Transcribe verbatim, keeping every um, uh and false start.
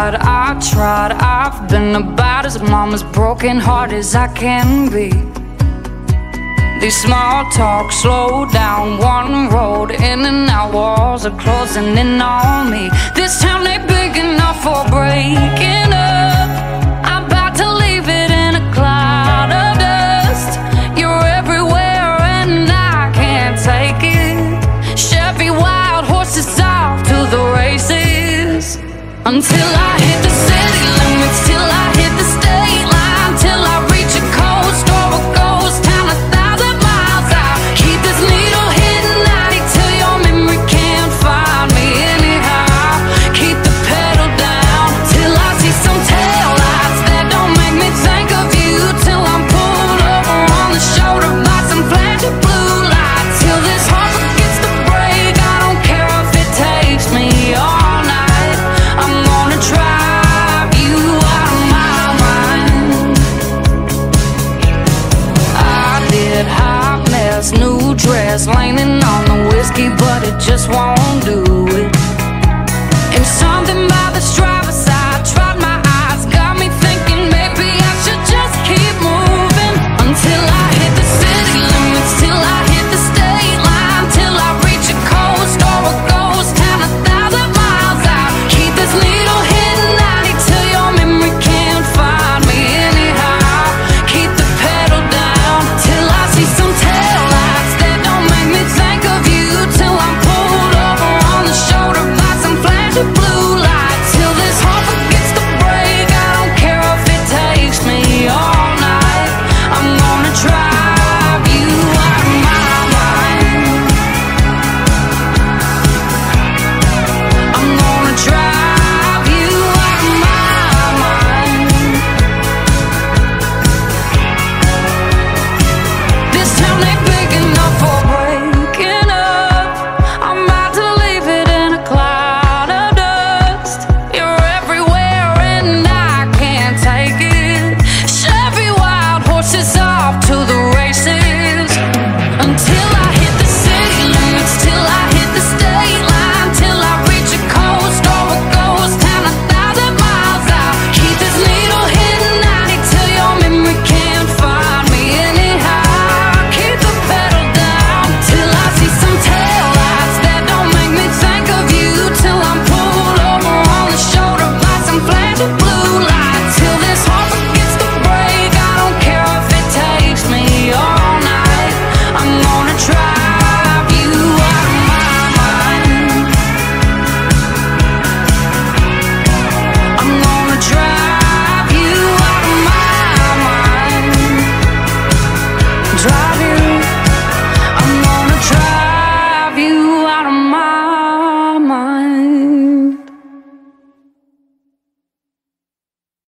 tried, I tried, I've been about as mama's broken heart as I can be. These small talk slow down, one road in and out, walls are closing in on me. This town ain't big enough for breaking up. I'm about to leave it in a cloud of dust. You're everywhere and I can't take it. Chevy wild horses off to the races. Until I hit the city limits, till I hit the state line, till I reach a coast or a ghost town a thousand miles out. Keep this needle hitting ninety till your memory can't find me anyhow. Keep the pedal down till I see some taillights that don't make me think of you. Till I'm pulled over on the shoulder by some flashing blue lights. Till this heart forgets to break, I don't care if it takes me all night. I'm gonna drive you out of my mind. I did hot mess, new dress, leaning on the whiskey, but it just won't